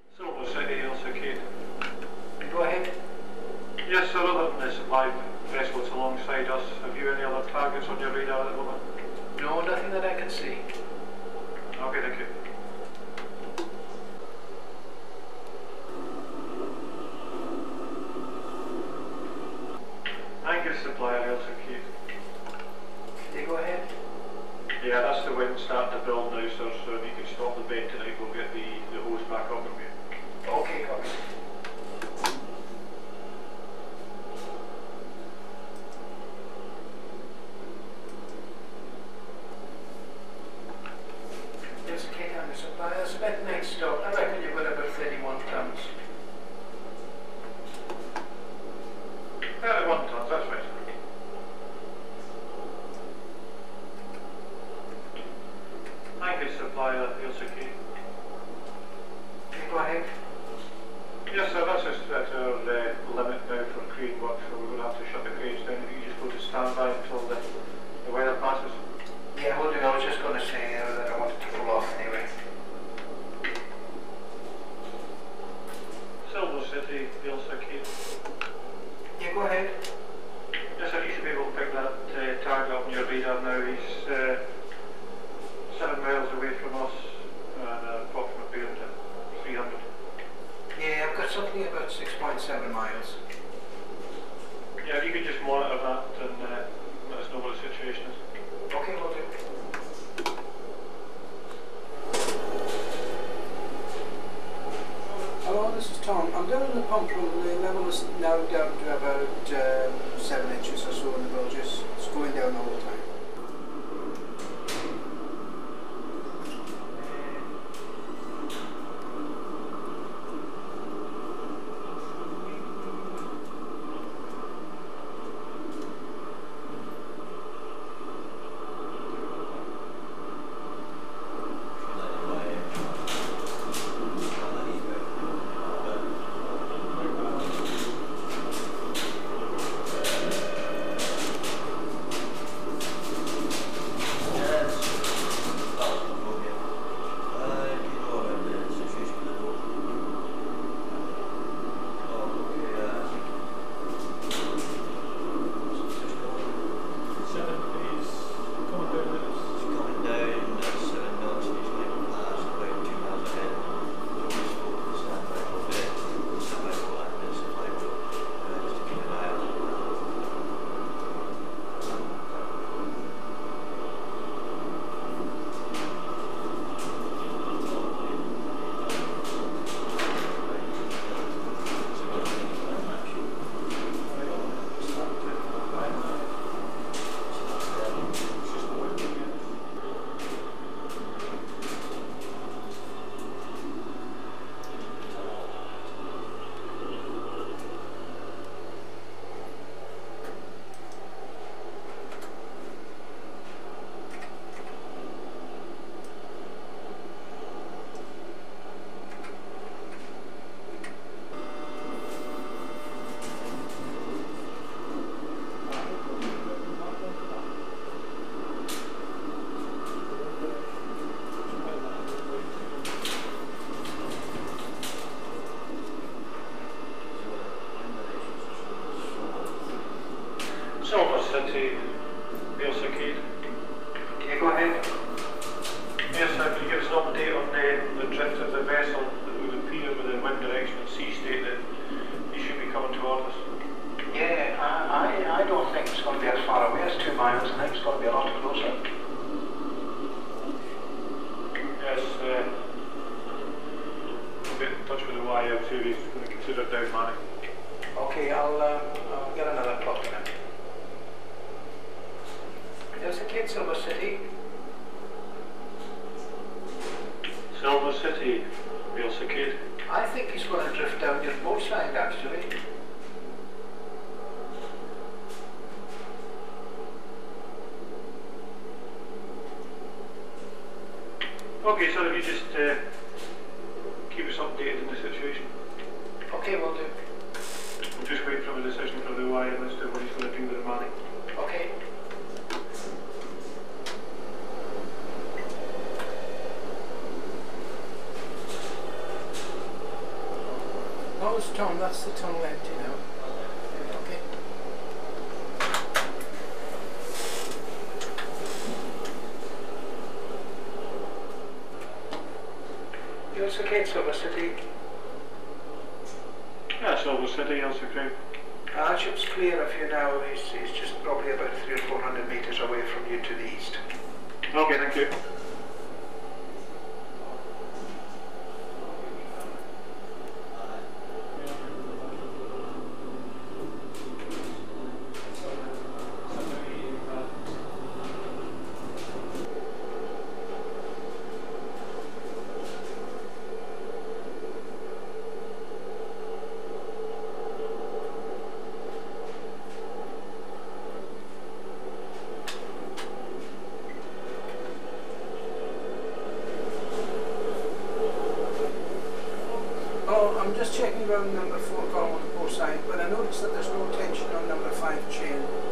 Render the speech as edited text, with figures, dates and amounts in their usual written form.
Silver City, also Kate. Go ahead. Yes, sir, other than the supply vessels alongside us, have you any other targets on your radar at the moment? No, nothing that I can see. Okay, thank you. Anchor supplier, also Kate. You go ahead. Yeah, that's the wind starting to build now, sir, so if you can stop the bed tonight, we'll get the hose back up with you. Okay, copy. Yes, okay, I'm the supplier. Spec next stop. I reckon you've got about 31 tons. 31 tons, that's right. Anchor supplier, also Kate. Okay, go ahead. Yes, sir, that's our limit now for crane work, so we're going to have to shut the cranes down. If you can just go to standby until the weather passes. Yeah, will do. I was just going to say that I wanted to pull off anyway. Silver City, also Kate. Yeah, go ahead. Yes, sir, you should be able to pick that target up on your radar now. He's 7 miles away from us and approximate bearing to 300. Yeah, I've got something about 6.7 miles. Yeah, if you could just monitor that and let us know what the situation is. Okay, will do. Hello, this is Tom. I'm down in the pump room. The level is now down to about 7 inches or so in the bilges. It's going down all the time. Silver City, also Kate. Yeah, go ahead. Yes, sir, can you give us an update on the drift of the vessel that would appear with the wind direction and sea state that you should be coming towards us? Yeah, I don't think it's going to be as far away as 2 miles. I think it's going to be a lot closer. Yes, we'll get in touch with the YL too. He's going to consider down manning. Okay, I'll get another plot in it. There's a kid, Silver City. Silver City, also Kate. I think he's going to drift down your boat side, actually. Okay, so if you just keep us updated in the situation. Okay, will do. We'll just wait for a decision from the YL as to what he's going to do with the manning. Okay. Follows Tom, that's the tunnel empty now. Okay. You also get Silver City. Yeah, Silver City, Elsa Cream. That ship's clear of you now. He's just probably about 300 or 400 metres away from you to the east. Okay, thank you. Oh, I'm just checking around number 4 column on the port side, but I noticed that there's no tension on number 5 chain.